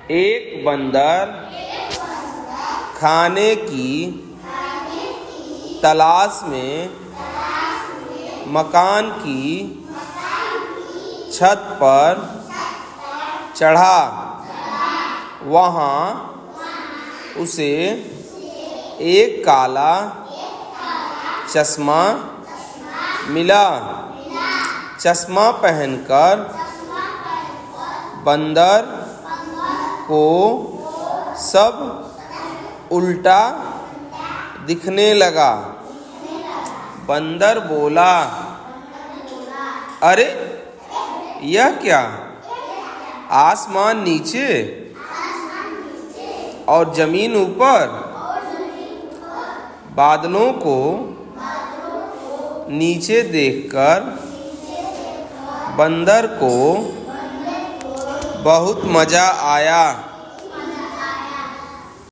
एक बंदर खाने की तलाश में मकान की छत पर चढ़ा। वहाँ उसे एक काला चश्मा मिला। चश्मा पहनकर बंदर को सब उल्टा दिखने लगा। बंदर बोला, अरे यह क्या? आसमान नीचे और जमीन ऊपर। बादलों को नीचे देखकर बंदर को बहुत मजा आया।